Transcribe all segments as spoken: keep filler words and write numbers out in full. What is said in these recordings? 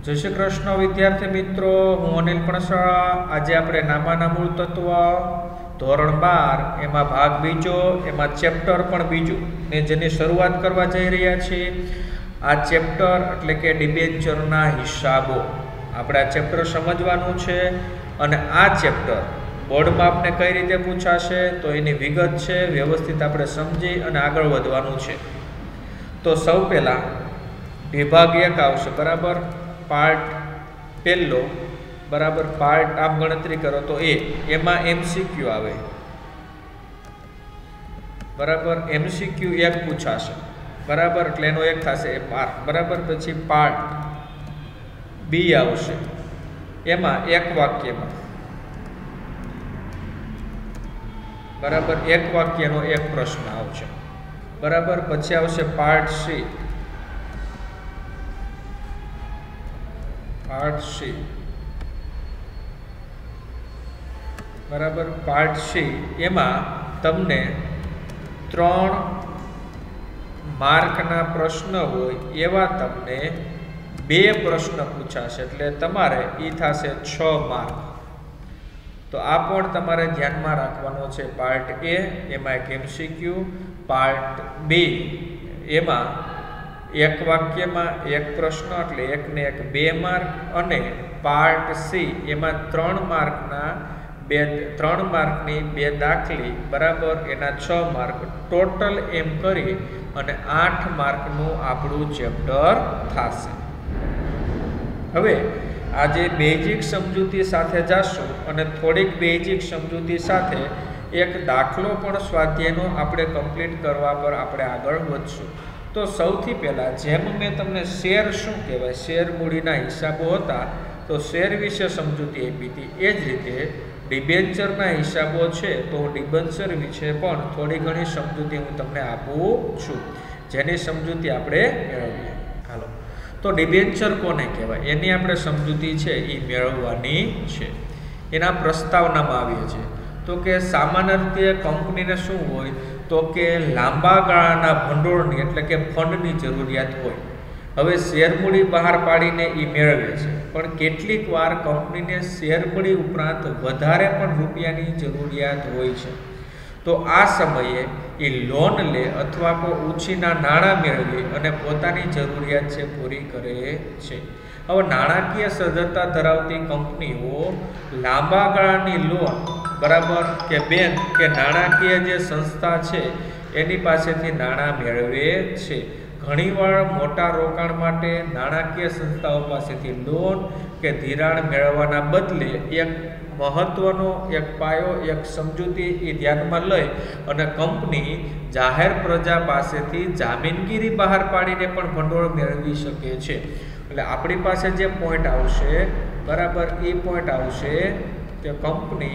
जय श्री कृष्ण विद्यार्थी मित्रों, हूँ अनिल पणसाळा। आज आपणे नामाना मूळ तत्व धोरण बार एमां भाग बीजो एमां चेप्टर पण बीजू ने जेनी शरूआत करवा जई रह्या छीए। आ चेप्टर एटले के डिबेन्चरना हिसाबो आपणे आ चेप्टर समजवानुं छे अने आ चेप्टर बोर्डमां आपने कई रीते पूछाशे तो एनी विगत छे व्यवस्थित आपणे समजी अने आगळ वधवानुं छे। तो सौ पहेला विभाग एक आवशे बराबर, पार्ट पहलो बराबर, पार्ट आप गणतरी करो तो ए एमां एमसीक्यू आवे बराबर। एमसीक्यू एक पूछाशे बराबर એટલે એનો એક થશે એ માર્ક બરાબર। પછી પાર્ટ બી આવશે, એમાં એક વાક્યમાં બરાબર એક વાક્યનો એક પ્રશ્ન આવશે બરાબર। પછી આવશે પાર્ટ સી, पार्ट सी बराबर। पार्ट सी एमां तमने त्रण मार्कना प्रश्न होय एवा तमने बे प्रश्न पूछाशे एटले तमारे ई थशे छ मार्क। तो आ पण तमारे ध्यानमां राखवानो छे। पार्ट ए एमां एक एमसीक्यू, पार्ट बी एमां एक वाक्य में एक प्रश्न एटले एक ने एक बे मार्क, अने पार्ट सी एमां त्रण मार्कना बे त्रण मार्कनी बे दाखली बराबर एना छ मार्क, टोटल एम करी अने आठ मार्कनुं आपणुं चेप्टर थशे। हवे आजे बेजिक समजूती साथे जाशुं अने थोड़ीक बेजिक समजूती साथे एक दाखलो पण स्वाध्यायनो आपणे कम्प्लीट करवा पर आपणे आगळ वधशुं। तो सौथी पहला जेम मैं तमने शेर शू कहेवाय शेर मूડીના हिसाबो हता तो शेर विषे समजूती आपी हती। ए ज रीते डिबेन्चरना हिसाबो छे तो डिबेन्चर विषे पण थोड़ी घणी समजूती हूँ तमने आपू छूं, जेनी समजूती आपणे मेळवीए। हालो तो डिबेन्चर कोने कहेवाय एनी आपणे समजूती छे ई मेळववानी छे। एना प्रस्तावनामां आवीए छे तो के सामान्य रीते कंपनीने शुं होय तो के लांबा गाळाना भंडोळनी एटले के फंडनी जरूरियात होय। हवे शेरमूडी बहार पाडीने ई मेळवे छे, पण केटलीक वार कंपनीने शेरमूडी उपरांत वधारे पण रूपियानी जरूरियात होय छे। तो आ समये ई लोन ले अथवा को ऊंचीना नाणां मेळवी अने पोतानी जरूरियात छे पूरी करे छे। हवे नाणाकीय सद्धरता धरावती कंपनीओ लांबा गाळानी लोन बराबर के बैंक के नाणाकीय जे संस्था छे एनी पासेथी नाणां मेळवे छे। घणीवार मोटा रोकाण माटे नाणाकीय संस्थाओ पासेथी लोन के धिराण मेळववाना बदले एक महत्वनो एक पायो एक समजूती ई ध्यानमां लई अने कंपनी जाहेर प्रजा पासेथी जामीनगीरी बहार पाडीने पण भंडोळ मेळवी शके छे। એટલે આપણી પાસે જે પોઈન્ટ આવશે બરાબર એ પોઈન્ટ આવશે કે કંપની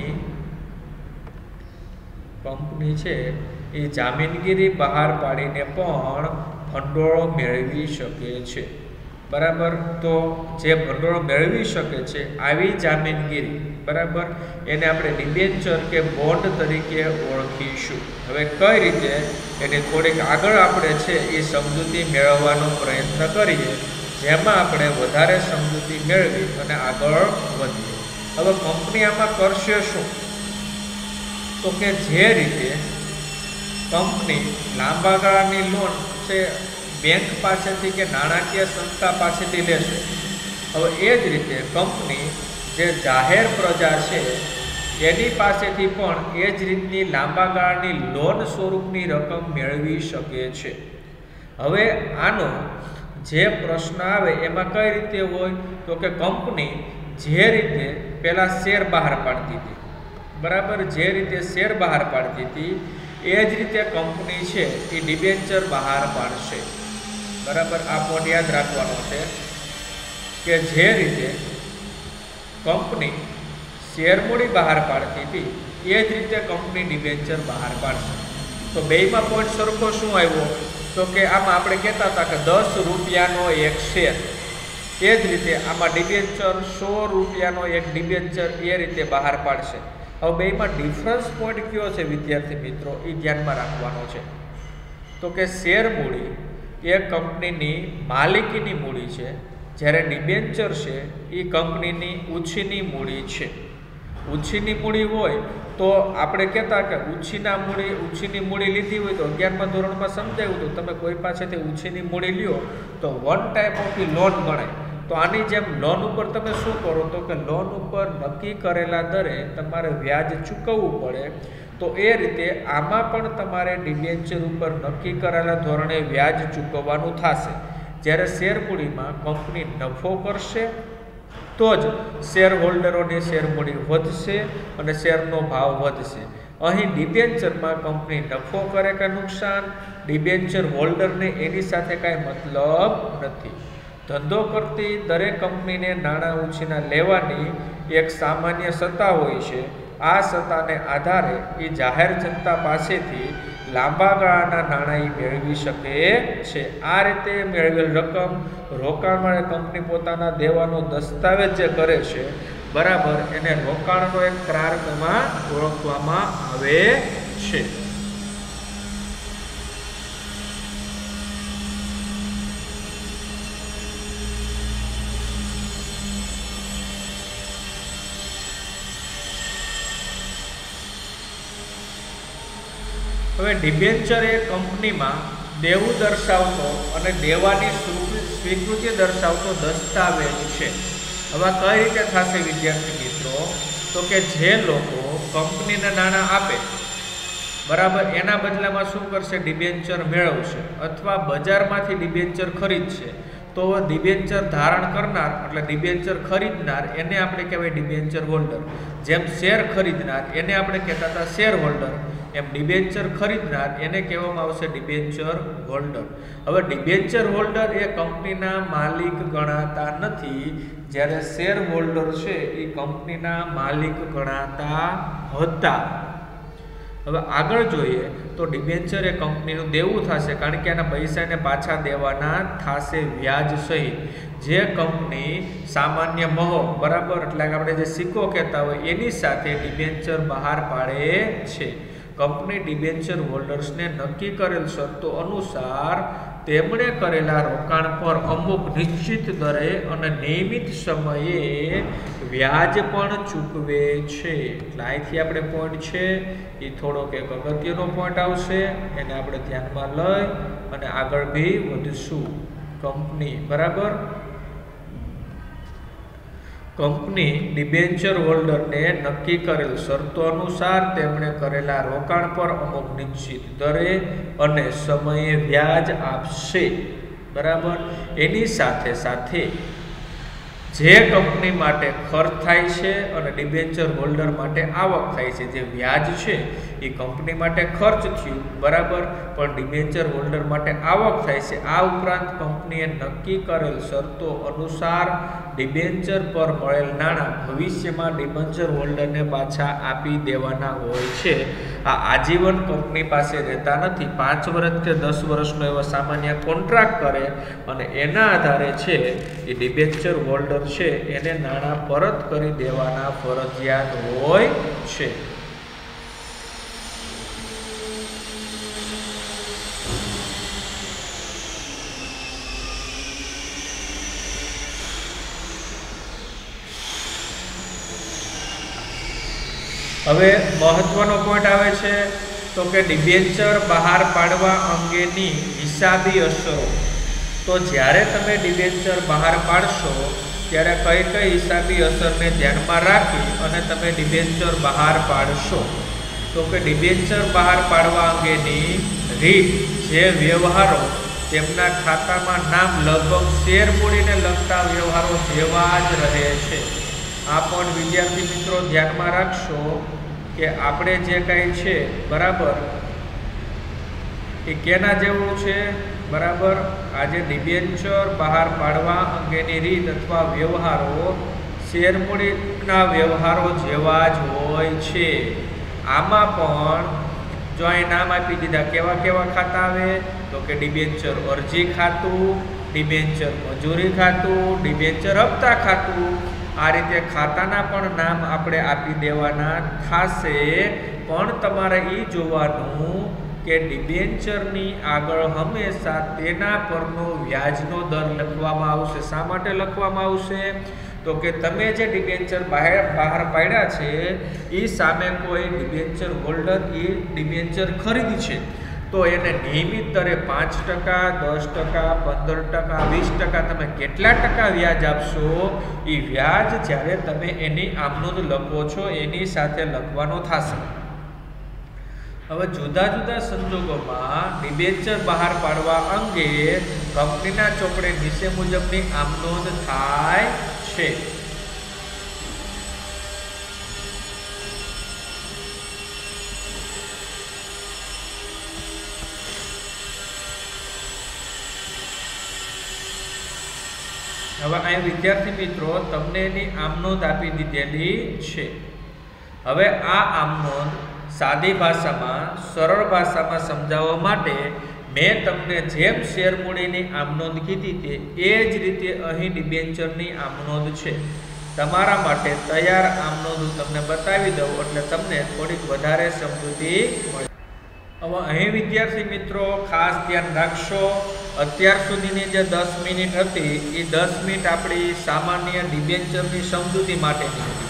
કંપની છે એ જામીનગીરી બહાર પાડીને પણ ભંડોળ મેળવી શકે છે બરાબર। તો જે ભંડોળ મેળવી શકે છે આવી જામીનગીરી બરાબર એને આપણે ડિબેન્ચર કે બોન્ડ તરીકે ઓળખીશું। હવે કઈ રીતે એની થોડીક આગળ આપણે છે એ સમજૂતી મેળવવાનો પ્રયત્ન કરીએ, જેમાં આપણે વધારે સમજૂતી મેળવી અને આગળ વધીએ। હવે કંપની આમાં કરશે શું તો કે જે રીતે કંપની લાંબા ગાળાની લોન છે બેંક પાસેથી કે નાણાકીય સંસ્થા પાસેથી લેશે, હવે એ જ રીતે કંપની જે જાહેર પ્રજા છે એની પાસેથી પણ એ જ રીતની લાંબા ગાળાની લોન સ્વરૂપની રકમ મેળવી શકે છે। હવે આનો જે પ્રશ્ન આવે એમાં કઈ રીતે હોય તો કે કંપની જે રીતે પહેલા શેર બહાર પાડતી હતી બરાબર, જે રીતે શેર બહાર પાડતી હતી એ જ રીતે કંપની છે એ ડિબેન્ચર બહાર પાડશે બરાબર। આ પોઈન્ટ યાદ રાખવાનો છે કે જે રીતે કંપની શેરમૂડી બહાર પાડતી હતી એ જ રીતે કંપની ડિબેન્ચર બહાર પાડશે। તો બેયમાં પોઈન્ટ સરખો શું આવ્યો તો કે આમાં આપણે કહેતા હતા કે દસ રૂપિયાનો એક શેર, એ જ રીતે આમાં ડિબેન્ચર સો રૂપિયાનો એક ડિબેન્ચર એ રીતે બહાર પાડશે। હવે બેમાં ડિફરન્સ પોઈન્ટ કયો છે વિદ્યાર્થી મિત્રો એ ધ્યાનમાં રાખવાનો છે તો કે શેર મૂડી એ કંપનીની માલિકીની મૂડી છે જ્યારે ડિબેન્ચર છે એ કંપનીની ઉછીની મૂડી છે. ઉછીની મૂડી હોય તો આપણે કહેતા કે ઉછીના મૂડી ઉછીની મૂડી લીધી હોય તો અગિયારમા ધોરણમાં સમજાવ્યું હતું, તમે કોઈ પાસેથી ઉછીની મૂડી લ્યો તો વન ટાઈપ ઓફ લોન ગણાય. તો આની જેમ લોન ઉપર તમે શું કરો તો કે લોન ઉપર નક્કી કરેલા દરે તમારે વ્યાજ ચૂકવવું પડે. તો એ રીતે આમાં પણ તમારે ડિબેન્ચર ઉપર નક્કી કરેલા ધોરણે વ્યાજ ચૂકવવાનું થશે. જ્યારે શેર મૂડીમાં કંપની નફો કરશે તો જ શેર હોલ્ડરોની શેર મૂડી વધશે અને શેરનો ભાવ વધશે. અહીં ડિબેન્ચરમાં કંપની નફો કરે કે નુકસાન, ડિબેન્ચર હોલ્ડરને એની સાથે કાંઈ મતલબ નથી. ધંધો કરતી દરેક કંપનીને નાણાં ઉછીના લેવાની એક સામાન્ય સત્તા હોય છે. આ સત્તાને આધારે એ જાહેર જનતા પાસેથી લાંબા ગાળાના નાણાં મેળવી શકે છે. આ રીતે મેળવેલ રકમ રોકાણ માટે કંપની પોતાના દેવાનો દસ્તાવેજ જે કરે છે, બરાબર, એને રોકાણનો એક કરારમાં ઓળખવામાં આવે છે. હવે ડિબેન્ચર એ કંપનીમાં દેવું દર્શાવતો અને દેવાની સ્વીકૃતિ દર્શાવતો દસ્તાવેજ છે. હવે કઈ રીતે થશે વિદ્યાર્થી મિત્રો? તો કે જે લોકો કંપનીને નાણાં આપે, બરાબર, એના બદલામાં શું કરશે? ડિબેન્ચર મેળવશે અથવા બજારમાંથી ડિબેન્ચર ખરીદશે. તો ડિબેન્ચર ધારણ કરનાર એટલે ડિબેન્ચર ખરીદનાર એને આપણે કહેવાય ડિબેન્ચર હોલ્ડર. જેમ શેર ખરીદનાર એને આપણે કહેતા હતા શેર હોલ્ડર, એમ ડિબેન્ચર ખરીદનાર એને કહેવામાં આવશે ડિબેન્ચર હોલ્ડર. હવે ડિબેન્ચર હોલ્ડર એ કંપનીના માલિક ગણાતા નથી, જ્યારે શેર હોલ્ડર છે એ કંપનીના માલિક ગણાતા હતા. હવે આગળ જોઈએ તો ડિબેન્ચર એ કંપનીનું દેવું થશે, કારણ કે એના પૈસાને પાછા દેવાના થશે વ્યાજ સહિત. જે કંપની સામાન્ય મહો, બરાબર, એટલે કે આપણે જે સિક્કો કહેતા હોય એની સાથે ડિબેન્ચર બહાર પાડે છે. કંપની ડિબેન્ચર હોલ્ડર્સને નક્કી કરેલ શરતો અનુસાર તેમણે કરેલા રોકાણ પર અમુક નિશ્ચિત દરે અને નિયમિત સમયે વ્યાજ પણ ચૂકવે છે. એટલે અહીંથી આપણે પોઈન્ટ છે એ થોડોક એક અગત્યનો પોઈન્ટ આવશે, એને આપણે ધ્યાનમાં લઈ અને આગળ બી વધશું. કંપની, બરાબર, કંપની ડિબેન્ચર હોલ્ડરને નક્કી કરેલ શરતો અનુસાર તેમણે કરેલા રોકાણ પર અમુક નિશ્ચિત દરે અને સમયે વ્યાજ આપશે, બરાબર. એની સાથે સાથે જે કંપની માટે ખર્ચ થાય છે અને ડિબેન્ચર હોલ્ડર માટે આવક થાય છે, જે વ્યાજ છે એ કંપની માટે ખર્ચ થયું, બરાબર, પણ ડિબેન્ચર હોલ્ડર માટે આવક થાય છે. આ ઉપરાંત કંપનીએ નક્કી કરેલ શરતો અનુસાર ડિબેન્ચર પર મળેલ નાણાં ભવિષ્યમાં ડિબેન્ચર હોલ્ડરને પાછા આપી દેવાના હોય છે. આ આજીવન કંપની પાસે રહેતા નથી. પાંચ વર્ષ કે દસ વર્ષનો એવો સામાન્ય કોન્ટ્રાક્ટ કરે અને એના આધારે છે એ ડિબેન્ચર હોલ્ડર છે એને નાણાં પરત કરી દેવાના ફરજિયાત હોય છે. હવે મહત્વનો પોઈન્ટ આવે છે તો કે ડિબેન્ચર બહાર પાડવા અંગેની હિસાબી અસરો. તો જ્યારે તમે ડિબેન્ચર બહાર પાડશો ત્યારે કઈ કઈ હિસાબી અસરને ધ્યાનમાં રાખી અને તમે ડિબેન્ચર બહાર પાડશો? તો કે ડિબેન્ચર બહાર પાડવા અંગેની રીત, જે વ્યવહારો તેમના ખાતામાં નામ લગભગ શેર મૂડીને લગતા વ્યવહારો જેવા જ રહે છે. આ પણ વિદ્યાર્થી મિત્રો ધ્યાનમાં રાખશો કે આપણે જે કાંઈ છે, બરાબર, એ કેના જેવું છે, બરાબર. આજે ડિબેન્ચર બહાર પાડવા અંગેની રીત અથવા વ્યવહારો શેર મૂડીના વ્યવહારો જેવા જ હોય છે. આમાં પણ જો અહીં નામ આપી દીધા, કેવા કેવા ખાતા આવે તો કે ડિબેન્ચર અરજી ખાતું, ડિબેન્ચર મજૂરી ખાતું, ડિબેન્ચર હપ્તા ખાતું. આ રીતે ખાતાના પણ નામ આપણે આપી દેવાના થશે. પણ તમારે એ જોવાનું કે ડિબેન્ચરની આગળ હંમેશા તેના પરનો વ્યાજનો દર લખવામાં આવશે. શા માટે લખવામાં આવશે? તો કે તમે જે ડિબેન્ચર બહાર બહાર પાડ્યા છે એ સામે કોઈ ડિબેન્ચર હોલ્ડર એ ડિબેન્ચર ખરીદી છે તો એને નિયમિત દરે પાંચ ટકા, દસ ટકા, પંદર ટકા, વીસ ટકા તમે કેટલા ટકા વ્યાજ આપશો એ વ્યાજ જ્યારે તમે એની આમનોંધ લખો છો એની સાથે લખવાનો થશે. હવે જુદા જુદા સંજોગોમાં ડિબેન્ચર બહાર પાડવા અંગે કંપનીના ચોપડે નીચે મુજબની આમનોંધ થાય છે. હવે અહીં વિદ્યાર્થી મિત્રો તમને એની આમનોંધ આપી દીધેલી છે. હવે આ આમનોંધ સાદી ભાષામાં, સરળ ભાષામાં સમજાવવા માટે મેં તમને જેમ શેર મૂડીની આમનોંધ કીધી તે એ જ રીતે અહીં ડિબેન્ચરની આમનોંધ છે. તમારા માટે તૈયાર આમનોંધ હું તમને બતાવી દઉં એટલે તમને થોડીક વધારે સમજૂતી મળે. હવે અહીં વિદ્યાર્થી મિત્રો ખાસ ધ્યાન રાખશો, અત્યાર સુધીની જે દસ મિનિટ હતી એ દસ મિનિટ આપણી સામાન્ય ડિબેન્ચરની સમજૂતી માટેની હતી.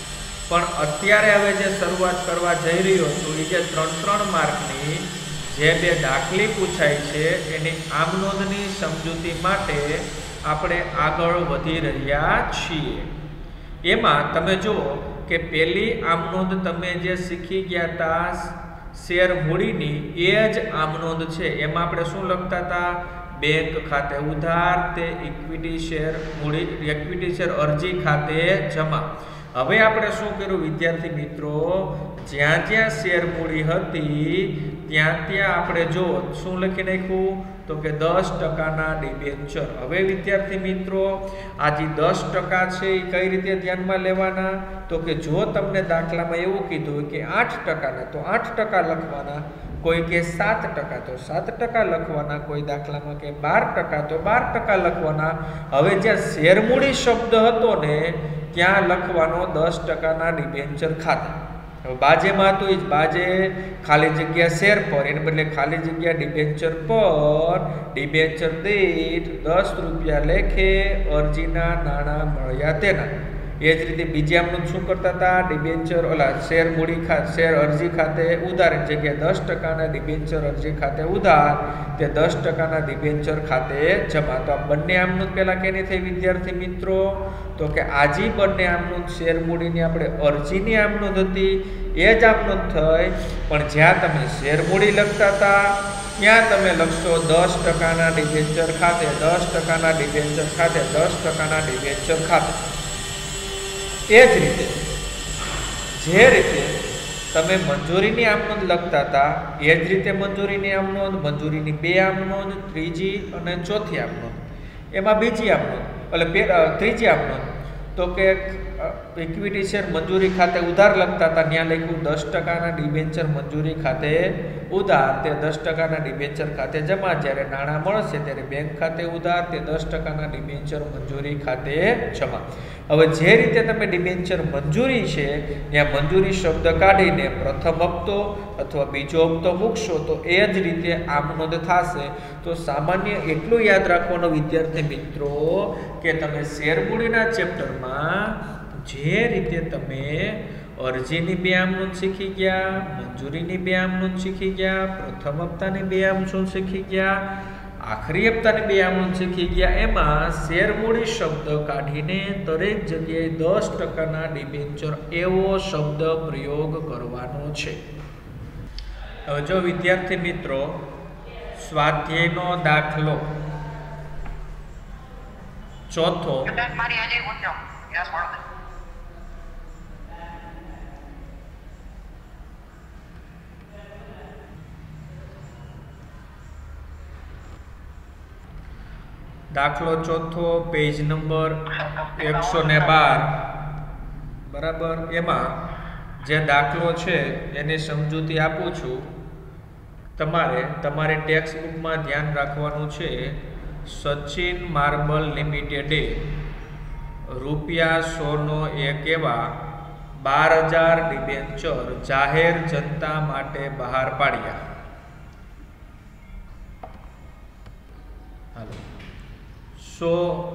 પણ અત્યારે હવે જે શરૂઆત કરવા જઈ રહ્યો છું એ જે ત્રણ ત્રણ માર્કની જે બે દાખલી પૂછાય છે એની આમનોંધની સમજૂતી માટે આપણે આગળ વધી રહ્યા છીએ. એમાં તમે જુઓ કે પહેલી આમનોંધ તમે જે શીખી ગયા હતા શેર મૂડીની એ જ આમનોંધ છે. એમાં આપણે શું લખતા હતા? બેંક ખાતે ઉધાર તે ઇક્વિટી શેર મૂડી ઇક્વિટી શેર અરજી ખાતે જમા. હવે આપણે શું કર્યું વિદ્યાર્થી મિત્રો? જ્યાં જ્યાં શેર મૂડી હતી ત્યાં ત્યાં આપણે જો શું લખી નાખ્યું? તો કે દસ ટકાના ડિબેન્ચર. હવે વિદ્યાર્થી મિત્રો આ જે દસ ટકા છે એ કઈ રીતે ધ્યાનમાં લેવાના? તો કે જો તમને દાખલામાં એવું કીધું કે આઠ ટકાના તો આઠ ટકા લખવાના, કોઈ કે સાત ટકા તો સાત ટકા લખવાના, કોઈ દાખલામાં કે બાર ટકા તો બાર ટકા લખવાના. હવે જ્યાં શેર મૂડી શબ્દ હતો ને ત્યાં લખવાનો દસ ટકાના ડિબેન્ચર ખાતે. હવે બાજેમાં તો એ જ બાજે ખાલી જગ્યા શેર પર એને બદલે ખાલી જગ્યા ડિબેન્ચર પર ડિબેન્ચર દીઠ દસ રૂપિયા લેખે અરજીના નાણાં મળ્યા તેના. એ જ રીતે બીજી આમનોંધ શું કરતા હતા? ડિબેન્ચર ઓલા શેર મૂડી ખાતે શેર અરજી ખાતે ઉધાર જગ્યાએ દસ ટકાના ડિબેન્ચર અરજી ખાતે ઉધાર તે દસ ટકાના ડિબેન્ચર ખાતે જમા. તો આ બંને આમનોંધ પહેલા કેની થઈ વિદ્યાર્થી મિત્રો? તો કે આજી બંને આમનોંધ શેર મૂડીની આપણે અરજીની આમનોંધ હતી એ જ આમનોંધ થઈ. પણ જ્યાં તમે શેર મૂડી લખતા હતા ત્યાં તમે લખશો દસ ટકાના ડિબેન્ચર ખાતે, દસ ટકાના ડિબેન્ચર ખાતે, દસ ટકાના ડિબેન્ચર ખાતે. એ જ રીતે જે રીતે તમે મંજૂરીની આમનોંધ લખતા હતા એ જ રીતે મંજૂરીની આમનોંધ, મંજૂરીની બે આમનોંધ, ત્રીજી અને ચોથી આમનોંધ. એમાં બીજી આમનોંધ એટલે ત્રીજી આમનોંધ તો કે ઇક્વિટી શેર મંજૂરી ખાતે ઉધાર લખતા હતા ત્યાં લખ્યું દસ ટકાના ડિબેન્ચર મંજૂરી ખાતે ઉધાર તે દસ ટકાના ડિબેન્ચર ખાતે જમા. જ્યારે નાણાં મળશે ત્યારે બેંક ખાતે ઉધાર તે દસ ટકાના ડિબેન્ચર મંજૂરી ખાતે જમા. હવે જે રીતે તમે ડિબેન્ચર મંજૂરી છે ત્યાં મંજૂરી શબ્દ કાઢીને પ્રથમ હપ્તો અથવા બીજો હપ્તો મૂકશો તો એ જ રીતે આમનોંધ થશે. તો સામાન્ય એટલું યાદ રાખવાનું વિદ્યાર્થી મિત્રો કે તમે શેર મૂડીના ચેપ્ટરમાં જે રીતે તમે અરજીની બે આમનોંધ શીખી ગયા, મંજૂરીની બે આમનોંધ શીખી ગયા, પ્રથમ હપ્તાની બે આમનોંધ શીખી ગયા, આખરી હપ્તાની બે આમનોંધ શીખી ગયા, એમાં શેર મૂડી શબ્દ કાઢીને દરેક જગ્યાએ દસ ટકાના ડિબેન્ચર એવો શબ્દ પ્રયોગ કરવાનો છે. હવે જો વિદ્યાર્થી મિત્રો સ્વાધ્યાયનો દાખલો ચોથો દાખલો ચોથો પેજ નંબર એકસો ને બાર બરાબર. એમાં જે દાખલો છે એની સમજૂતી આપું છું. તમારે તમારી ટેક્સ્ટ બુકમાં ધ્યાન રાખવાનું છે. સચિન માર્બલ લિમિટેડે રૂપિયા સોનો એક એવા બાર હજાર ડિબેન્ચર જાહેર જનતા માટે બહાર પાડ્યા. સો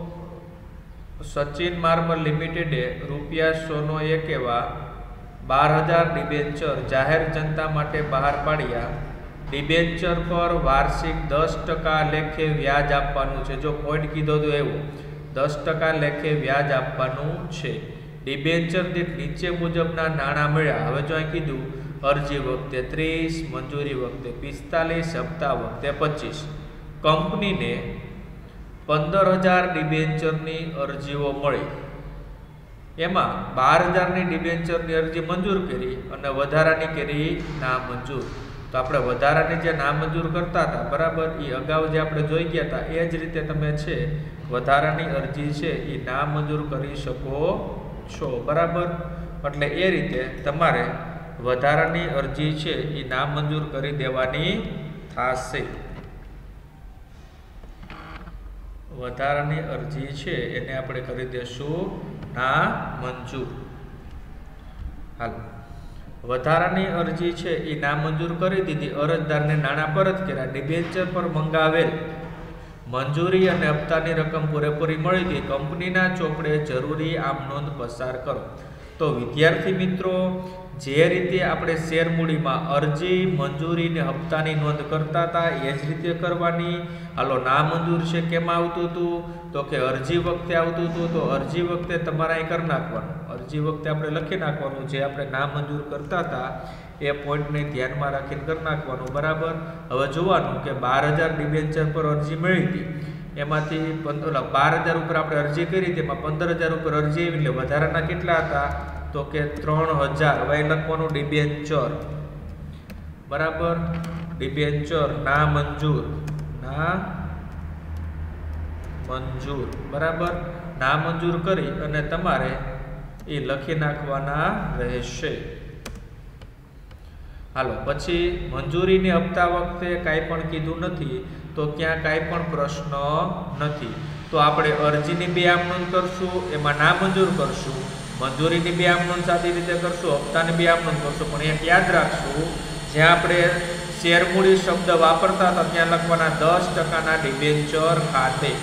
સચિન માર્બલ લિમિટેડે રૂપિયા સોનો એક એવા બાર હજાર ડિબેન્ચર જાહેર જનતા માટે બહાર પાડ્યા. ડિબેન્ચર પર વાર્ષિક દસ ટકા લેખે વ્યાજ આપવાનું છે. જો પોઈન્ટ કીધો તો એવું દસ ટકા લેખે વ્યાજ આપવાનું છે. ડિબેન્ચર દીઠ નીચે મુજબના નાણાં મળ્યા. હવે જો અહીં કીધું અરજી વખતે ત્રીસ, મંજૂરી વખતે પિસ્તાલીસ, હપ્તા વખતે પચીસ. કંપનીને પંદર હજાર ડિબેન્ચરની અરજીઓ મળી. એમાં બાર હજારની ડિબેન્ચરની અરજી મંજૂર કરી અને વધારાની કરી નામંજૂર. તો આપણે વધારાની જે નામંજૂર કરતા હતા બરાબર, એ અગાઉ જે આપણે જોઈ ગયા હતા એ જ રીતે તમે છે વધારાની અરજી છે એ નામંજૂર કરી શકો છો બરાબર. એટલે એ રીતે તમારે વધારાની અરજી છે એ નામંજૂર કરી દેવાની થશે. વધારાની અરજી છે એને આપણે કરી દેશું નામંજૂર. હાલ વધારાની અરજી છે એ નામંજૂર કરી દીધી. અરજદારને નાણાં પરત કર્યા. ડિબેન્ચર પર મંગાવેલ મંજૂરી અને હપ્તાની રકમ પૂરેપૂરી મળી ગઈ. કંપનીના ચોપડે જરૂરી આમ નોંધ પસાર કરો. તો વિદ્યાર્થી મિત્રો, જે રીતે આપણે શેર મૂડીમાં અરજી, મંજૂરી ને હપ્તાની નોંધ કરતા હતા એ જ રીતે કરવાની. હાલો નામંજૂર છે કેમાં આવતું હતું? તો કે અરજી વખતે આવતું હતું. તો અરજી વખતે તમારે અહીં કરી નાખવાનું. અરજી વખતે આપણે લખી નાખવાનું. જે આપણે નામંજૂર કરતા હતા એ પોઈન્ટને ધ્યાનમાં રાખીને કરી નાખવાનું બરાબર. હવે જોવાનું કે બાર હજાર ડિબેન્ચર પર અરજી મળી હતી. એમાંથી પંદર બાર હજાર ઉપર આપણે અરજી કરી હતી, એમાં પંદર હજાર ઉપર અરજી આવી એટલે વધારાના કેટલા હતા? તો કે ત્રણ હજાર. હવે લખવાનું ડિબેન્ચર બરાબર. ડિબેન્ચર ના મંજૂર ના મંજૂર બરાબર. ના મંજૂર કરી અને તમારે એ લખી નાખવાના રહેશે. હાલો પછી મંજૂરીની હપ્તા વખતે કાંઈ પણ કીધું નથી, તો ત્યાં કાંઈ પણ પ્રશ્ન નથી. તો આપણે અરજીની બે આમ નોંધ કરશું, એમાં ના મંજૂર કરશું. મંજૂરીની બે આમ નોંધ સાદી રીતે કરશું, હપ્તાની બે આમ નોંધ કરશું. પણ એક યાદ રાખશું, જ્યાં આપણે શેર મૂડી શબ્દ વાપરતા હતા ત્યાં લખવાના દસ ટકાના ડિબેન્ચર ખાતે.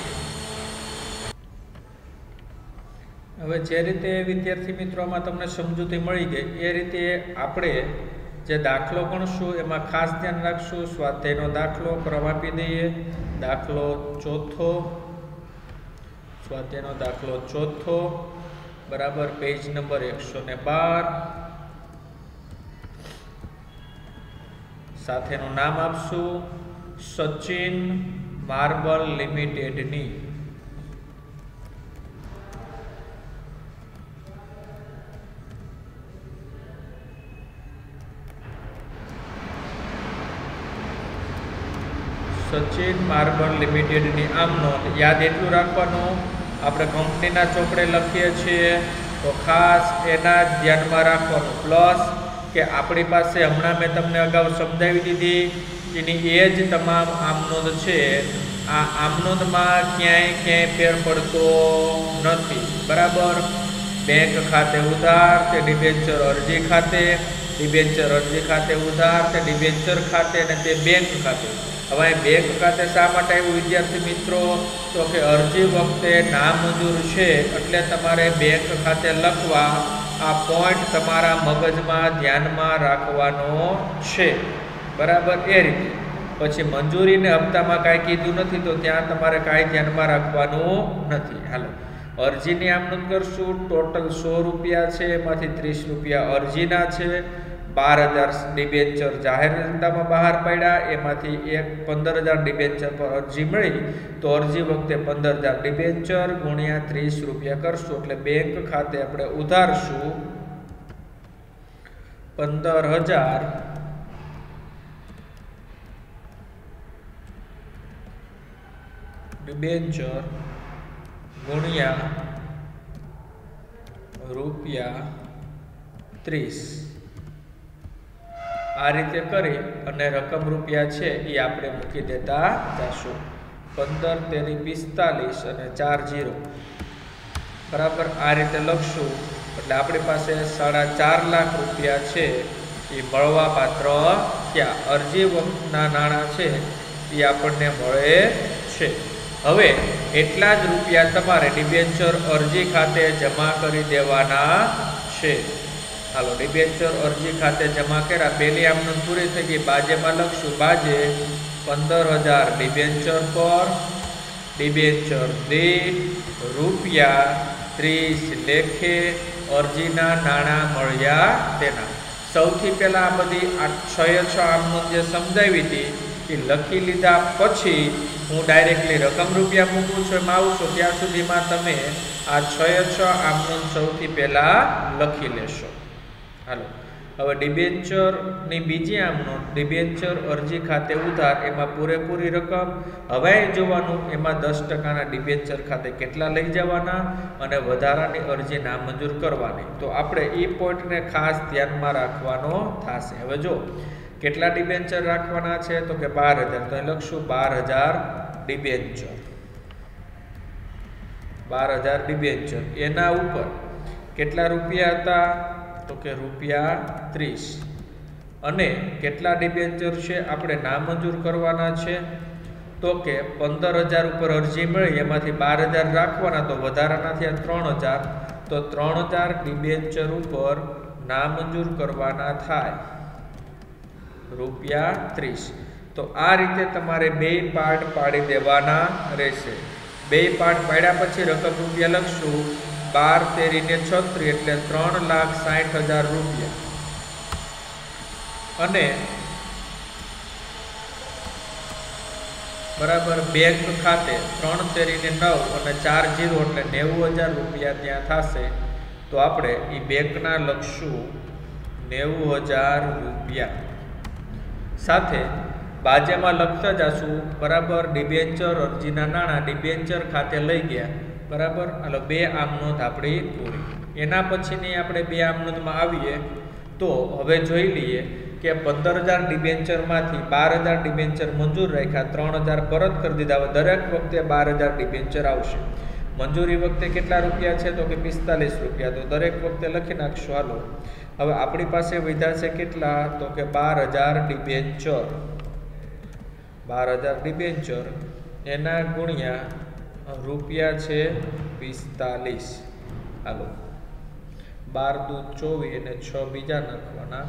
હવે જે રીતે વિદ્યાર્થી મિત્રોમાં તમને સમજૂતી મળી ગઈ એ રીતે આપણે જે દાખલો ગણશું એમાં ખાસ ધ્યાન રાખશું. સ્વાધ્યાયનો દાખલો ક્રમ આપી દઈએ. દાખલો ચોથો, સ્વાધ્યાયનો દાખલો ચોથો બરાબર, પેજ નંબર એકસો ને બાર. સાથેનું નામ આપશું સચિન માર્બલ લિમિટેડની. સચિન માર્બલ લિમિટેડની આમ નોંધ. યાદ એટલું રાખવાનું, આપણે કંપનીના ચોપડે લખીએ છીએ તો ખાસ એના જ ધ્યાનમાં રાખવાનું. પ્લસ કે આપણી પાસે હમણાં મેં તમને અગાઉ સમજાવી દીધી એની એ જ તમામ આમ નોંધ છે. આ આમ નોંધમાં ક્યાંય ક્યાંય ફેર પડતો નથી બરાબર. બેંક ખાતે ઉધાર તે ડિબેન્ચર અરજી ખાતે, ડિબેન્ચર અરજી ખાતે ઉધાર તે ડિબેન્ચર ખાતે અને તે બેંક ખાતે. હવે બેંક ખાતે શા માટે આવ્યું વિદ્યાર્થી મિત્રો? તો કે અરજી વખતે નામંજૂર છે એટલે તમારે બેંક ખાતે લખવા. આ પોઈન્ટ તમારા મગજમાં ધ્યાનમાં રાખવાનો છે બરાબર. એ રીતે પછી મંજૂરીને હપ્તામાં કાંઈ કીધું નથી તો ત્યાં તમારે કાંઈ ધ્યાનમાં રાખવાનું નથી. હાલો અરજીની આમ નોંધ કરશું. ટોટલ સો રૂપિયા છે, એમાંથી ત્રીસ રૂપિયા અરજીના છે. બાર હજાર ડિબેન્ચર જાહેર જનતામાં બહાર પડ્યા, એમાંથી એક પંદર હજાર ડિબેન્ચર પર અરજી મળી. તો અરજી વખતે પંદર હજાર ડિબેન્ચર ગુણ્યા ત્રીસ રૂપિયા કરશું એટલે બેંક ખાતે આપણે ઉધારશું પંદર હજાર ડિબેન્ચર ગુણ્યા રૂપિયા ત્રીસ. આ રીતે કરી અને રકમ રૂપિયા છે એ આપણે મૂકી દેતા જશું. પંદર તેરી પિસ્તાલીસ અને ચાર જીરો બરાબર. આ રીતે લખશું એટલે આપણી પાસે સાડા ચાર લાખ રૂપિયા છે એ મળવા પાત્ર ત્યાં અરજી વખતના નાણાં છે એ આપણને મળે છે. હવે એટલા જ રૂપિયા તમારે ડિબેન્ચર અરજી ખાતે જમા કરી દેવાના છે. હાલો, ડિબેન્ચર અરજી ખાતે જમા કર્યા. પહેલી આમનોંધ પૂરી થઈ ગઈ. બાજેમાં લખશું બાજે પંદર હજાર ડિબેન્ચર પર ડિબેન્ચર દીઠ રૂપિયા ત્રીસ લેખે અરજીના નાણાં મળ્યા તેના. સૌથી પહેલા આ બધી આ છ છ આમનોંધ જે સમજાવી હતી એ લખી લીધા પછી હું ડાયરેક્ટલી રકમ રૂપિયા મૂકું છું, એમાં આવું છું ત્યાં સુધીમાં તમે આ છ છ આમનોંધ સૌથી પહેલા લખી લેશો. હાલો, હવે ડિબેન્ચરની બીજી આમનોંધ ડિબેન્ચર અરજી ખાતે ઉધાર, એમાં પૂરેપૂરી રકમ હવે જોવાનું, એમાં દસ ટકાના ડિબેન્ચર ખાતે કેટલા લઈ જવાના અને વધારાની અરજી નામંજૂર કરવાની. તો આપણે એ પોઈન્ટને ખાસ ધ્યાનમાં રાખવાનો થશે. હવે જો કેટલા ડિબેન્ચર રાખવાના છે તો કે બાર હજાર. તો અહીં લખશું બાર હજાર ડિબેન્ચર, બાર હજાર ડિબેન્ચર. એના ઉપર કેટલા રૂપિયા હતા તો કે રૂપિયા ત્રીસ. અને કેટલા ડિબેન્ચર છે આપણે નામંજૂર કરવાના છે તો કે પંદર હજાર ઉપર અરજી મળી, એમાંથી બાર હજાર રાખવાના, તો વધારાના થયા ત્રણ હજાર. તો ત્રણ હજાર ડિબેન્ચર ઉપર નામંજૂર કરવાના થાય રૂપિયા ત્રીસ. તો આ રીતે તમારે બે પાર્ટ પાડી દેવાના રહેશે. બે પાર્ટ પાડ્યા પછી રકમ રૂપિયા લખશું બાર તેરીને છત્રીસ એટલે ત્રણ લાખ સાઠ હજાર રૂપિયા. અને બરાબર બેંક ખાતે ત્રણ તેરીને નવ અને ચાર જીરો એટલે નેવું હજાર રૂપિયા ત્યાં થશે. તો આપણે એ બેંકના લખશું નેવું હજાર રૂપિયા. સાથે બાજેમાં લખતા જશું બરાબર ડિબેન્ચર અરજીના નાણાં ડિબેન્ચર ખાતે લઈ ગયા. બરાબર, હાલો બે આમનોંધ આપણી પૂરી. એના પછીની આપણે બે આમનોંધમાં આવીએ તો હવે જોઈ લઈએ કે પંદર હજાર ડિબેન્ચરમાંથી બાર હજાર ડિબેન્ચર મંજૂર રાખ્યા, ત્રણ હજાર પરત કરી દીધા. હવે દરેક વખતે બાર હજાર ડિબેન્ચર આવશે. મંજૂરી વખતે કેટલા રૂપિયા છે તો કે પિસ્તાલીસ રૂપિયા. તો દરેક વખતે લખી નાખશું. હાલો, હવે આપણી પાસે વધ્યા છે કેટલા તો કે બાર હજાર ડિબેન્ચર, બાર હજાર ડિબેન્ચર એના ગુણ્યા રૂપિયા છે પિસ્તાલીસ. હાલો, બાર દુ ચોવીસ અને છ બીજા નાખવાના.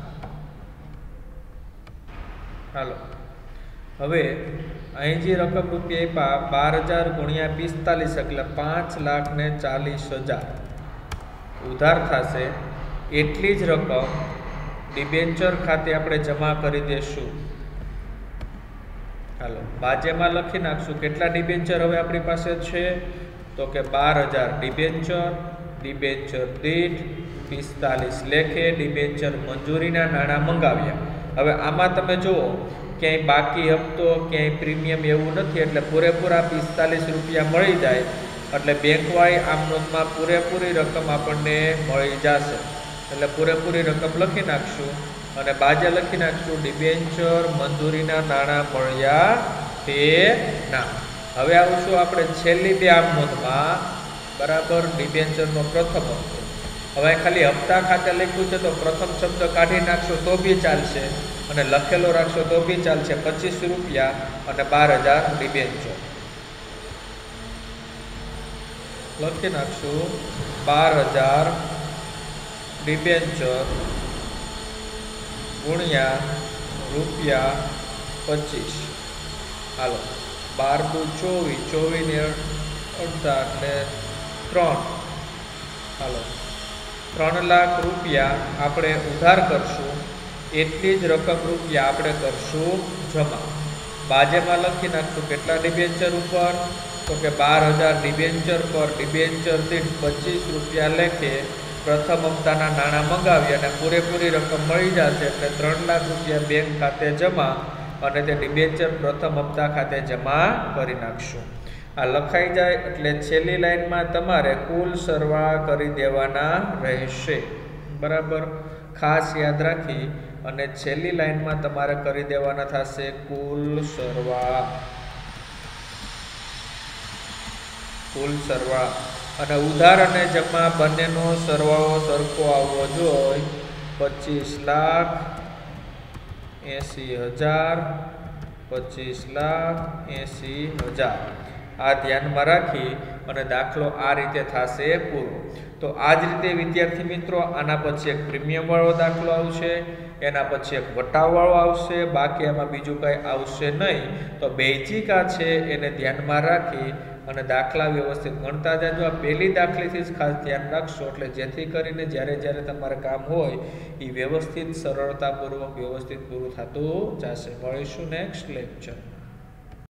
હાલો, હવે અહીં જે રકમ રૂપિયા આપ્યા બાર હજાર ગુણ્યા પિસ્તાલીસ એટલે પાંચ લાખ ને ચાલીસ હજાર ઉધાર થશે. એટલી જ રકમ ડિબેન્ચર ખાતે આપણે જમા કરી દેશું. હાલો, બાજેમાં લખી નાખશું કેટલા ડિબેન્ચર હવે આપણી પાસે છે તો કે બાર હજાર ડિબેન્ચર, ડિબેન્ચર દીઠ પિસ્તાલીસ લેખે ડિબેન્ચર મંજૂરીના નાણાં મંગાવ્યા. હવે આમાં તમે જુઓ ક્યાંય બાકી હપ્તો ક્યાંય પ્રીમિયમ એવું નથી, એટલે પૂરેપૂરા પિસ્તાલીસ રૂપિયા મળી જાય. એટલે બેંકવાળી આમનોંધમાં પૂરેપૂરી રકમ આપણને મળી જશે. એટલે પૂરેપૂરી રકમ લખી નાખશું અને બાજે લખી નાખશું ડિબેન્ચર મંજૂરીના નાણાં મળ્યા તે ના. હવે આવશું આપણે છેલ્લી બે આમનોંધમાં. બરાબર, ડિબેન્ચરનો પ્રથમ હપ્તો. હવે ખાલી હપ્તા ખાતે લખ્યું છે તો પ્રથમ શબ્દ કાઢી નાખશો તો બી ચાલશે અને લખેલો રાખશો તો બી ચાલશે. પચીસ રૂપિયા અને બાર હજાર ડિબેન્ચર લખી નાખશું. બાર હજાર ડિબેન્ચર ગુણ્યા રૂપિયા પચીસ. હાલો, બાર દુ ચોવીસ, ચોવીસ ને અડધા એટલે ત્રણ. હાલો, ત્રણ લાખ રૂપિયા આપણે ઉધાર કરશું. એટલી જ રકમ રૂપિયા આપણે કરશું જમા. બાજેમાં લખી નાખશું કેટલા ડિબેન્ચર ઉપર તો કે બાર હજાર ડિબેન્ચર પર ડિબેન્ચર દીઠ પચીસ રૂપિયા લેખે પ્રથમ હપ્તાના નાણાં મંગાવી અને પૂરેપૂરી રકમ મળી જશે. એટલે ત્રણ લાખ રૂપિયા બેંક ખાતે જમા અને તે ડિબેન્ચર પ્રથમ હપ્તા ખાતે જમા કરી નાખશું. આ લખાઈ જાય એટલે છેલ્લી લાઈનમાં તમારે કુલ સરવાળા કરી દેવાના રહેશે. બરાબર, ખાસ યાદ રાખી અને છેલ્લી લાઈનમાં તમારે કરી દેવાના થશે કુલ સરવાળા, કુલ સરવાળા. અને ઉધાર અને જમા બંનેનો સરવાળો સરખો આવવો જોઈએ. પચીસ લાખ એંસી હજાર, પચીસ લાખ એંસી હજાર. આ ધ્યાનમાં રાખી અને દાખલો આ રીતે થશે પૂરો. તો આ જ રીતે વિદ્યાર્થી મિત્રો આના પછી એક પ્રીમિયમવાળો દાખલો આવશે, એના પછી એક વટાવવાળો આવશે, બાકી એમાં બીજું કંઈ આવશે નહીં. તો બેઝિક આ છે એને ધ્યાનમાં રાખી અને દાખલા વ્યવસ્થિત ગણતા જાજો. આ પહેલી દાખલેથી જ ખાસ ધ્યાન રાખશો એટલે જેથી કરીને જ્યારે જ્યારે તમારે કામ હોય એ વ્યવસ્થિત સરળતાપૂર્વક વ્યવસ્થિત પૂરું થતું જશે. મળીશું નેક્સ્ટ લેક્ચર.